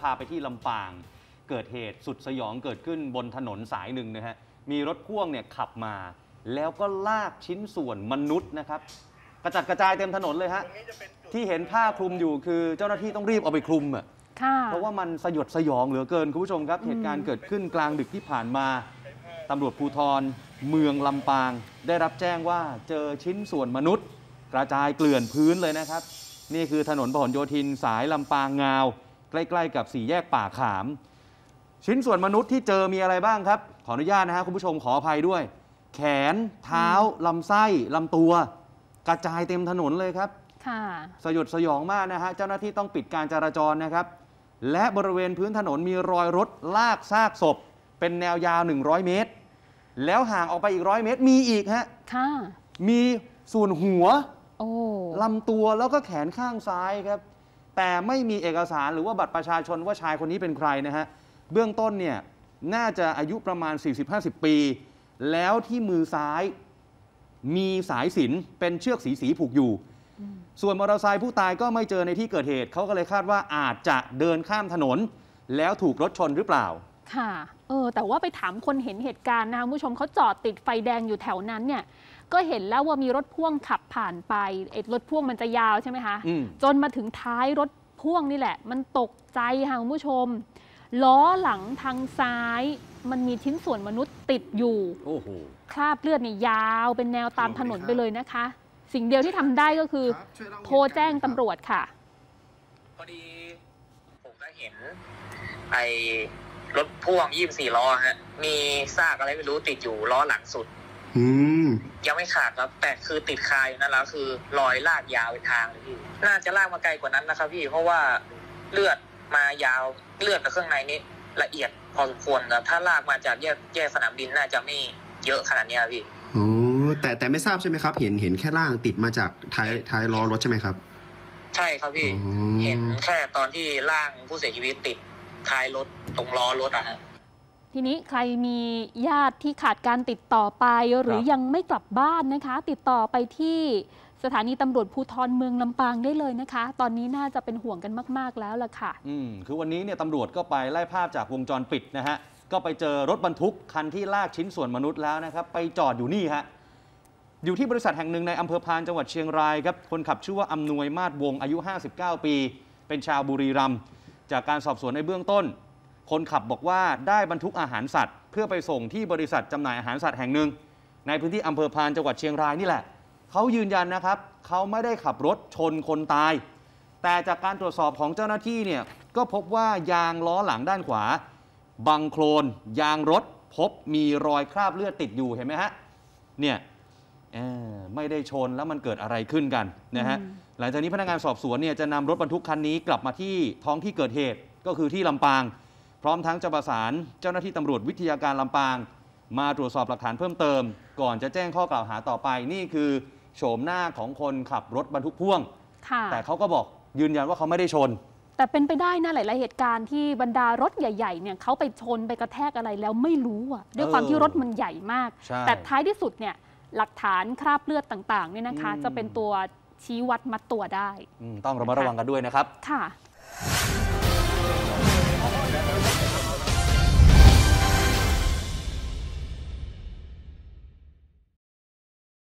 พาไปที่ลำปางเกิดเหตุสุดสยองเกิดขึ้นบนถนนสายหนึ่งนะฮะมีรถพ่วงเนี่ยขับมาแล้วก็ลากชิ้นส่วนมนุษย์นะครับกระจัดกระจายเต็มถนนเลยฮะที่เห็นผ้าคลุมอยู่คือเจ้าหน้าที่ต้องรีบเอาไปคลุมอ่ะเพราะว่ามันสยดสยองเหลือเกินคุณผู้ชมครับเหตุการณ์เกิดขึ้นกลางดึกที่ผ่านมาตำรวจภูธรเมืองลำปางได้รับแจ้งว่าเจอชิ้นส่วนมนุษย์กระจายเกลื่อนพื้นเลยนะครับนี่คือถนนพหลโยธินสายลำปางงาวใกล้ๆกับสี่แยกป่าขามชิ้นส่วนมนุษย์ที่เจอมีอะไรบ้างครับขออนุญาตนะฮะคุณผู้ชมขออภัยด้วยแขนเท้าลำไส้ลำตัวกระจายเต็มถนนเลยครับสยดสยองมากนะฮะเจ้าหน้าที่ต้องปิดการจราจรนะครับและบริเวณพื้นถนนมีรอยรถลากซากศพเป็นแนวยาว100 เมตรแล้วห่างออกไปอีก100 เมตรมีอีกฮะมีส่วนหัวลำตัวแล้วก็แขนข้างซ้ายครับแต่ไม่มีเอกสารหรือว่าบัตรประชาชนว่าชายคนนี้เป็นใครนะฮะเบื้องต้นเนี่ยน่าจะอายุประมาณ 40-50 ปีแล้วที่มือซ้ายมีสายสิญจน์เป็นเชือกสีผูกอยู่ส่วนมอเตอร์ไซค์ผู้ตายก็ไม่เจอในที่เกิดเหตุเขาก็เลยคาดว่าอาจจะเดินข้ามถนนแล้วถูกรถชนหรือเปล่าค่ะแต่ว่าไปถามคนเห็นเหตุการณ์นะคะผู้ชมเขาจอดติดไฟแดงอยู่แถวนั้นเนี่ยก็เห็นแล้วว่ามีรถพ่วงขับผ่านไปรถพ่วงมันจะยาวใช่ไหมคะจนมาถึงท้ายรถพ่วงนี่แหละมันตกใจค่ะคุณผู้ชมล้อหลังทางซ้ายมันมีชิ้นส่วนมนุษย์ติดอยู่คราบเลือดนี่ยาวเป็นแนวตามถนนไปเลยนะคะสิ่งเดียวที่ทำได้ก็คือโทรแจ้งตำรวจค่ะพอดีผมก็เห็นรถพ่วง24 ล้อฮะมีซากอะไรไม่รู้ติดอยู่ล้อหลังสุดยังไม่ขาดครับแต่คือติดคาอยู่นั่นแล้วคือรอยลากยาวเป็นทางเลยพี่น่าจะลากมาไกลกว่านั้นนะครับพี่เพราะว่าเลือดมายาวเลือดกับเครื่องในนี้ละเอียดพอสมควรครับถ้าลากมาจากแยกสนามบินน่าจะไม่เยอะขนาดนี้พี่แต่ไม่ทราบใช่ไหมครับเห็นแค่ล่างติดมาจากท้ายล้อรถใช่ไหมครับใช่ครับพี่เห็นแค่ตอนที่ล่างผู้เสียชีวิตติดท้ายรถตรงล้อรถอะฮะทีนี้ใครมีญาติที่ขาดการติดต่อไปหรือยังไม่กลับบ้านนะคะติดต่อไปที่สถานีตำรวจภูธรเมืองลำปางได้เลยนะคะตอนนี้น่าจะเป็นห่วงกันมากๆแล้วล่ะค่ะคือวันนี้เนี่ยตำรวจก็ไปไล่ภาพจากวงจรปิดนะฮะก็ไปเจอรถบรรทุกคันที่ลากชิ้นส่วนมนุษย์แล้วนะครับไปจอดอยู่นี่ฮะอยู่ที่บริษัทแห่งหนึ่งในอำเภอพานจังหวัดเชียงรายครับคนขับชื่อว่าอำนวยมาศวงศ์อายุ59 ปีเป็นชาวบุรีรัมย์จากการสอบสวนในเบื้องต้นคนขับบอกว่าได้บรรทุกอาหารสัตว์เพื่อไปส่งที่บริษัทจำหน่ายอาหารสัตว์แห่งหนึ่งในพื้นที่อำเภอพานจังหวัดเชียงรายนี่แหละเขายืนยันนะครับเขาไม่ได้ขับรถชนคนตายแต่จากการตรวจสอบของเจ้าหน้าที่เนี่ยก็พบว่ายางล้อหลังด้านขวาบังโคลนยางรถพบมีรอยคราบเลือดติดอยู่เห็นไหมฮะเนี่ยไม่ได้ชนแล้วมันเกิดอะไรขึ้นกันนะฮะหลังจากนี้พนักงานสอบสวนเนี่ยจะนำรถบรรทุกคันนี้กลับมาที่ท้องที่เกิดเหตุก็คือที่ลำปางพร้อมทั้งจะประสานเจ้าหน้าที่ตำรวจวิทยาการลำปางมาตรวจสอบหลักฐานเพิ่มเติมก่อนจะแจ้งข้อกล่าวหาต่อไปนี่คือโฉมหน้าของคนขับรถบรรทุกพ่วงแต่เขาก็บอกยืนยันว่าเขาไม่ได้ชนแต่เป็นไปได้นะหลายๆเหตุการณ์ที่บรรดารถใหญ่ๆเนี่ยเขาไปชนไปกระแทกอะไรแล้วไม่รู้อ่ะด้วยความที่รถมันใหญ่มากแต่ท้ายที่สุดเนี่ยหลักฐานคราบเลือดต่างๆเนี่ยนะคะจะเป็นตัวชี้วัดมัดตัวได้ต้องระมัดระวังกันด้วยนะครับค่ะ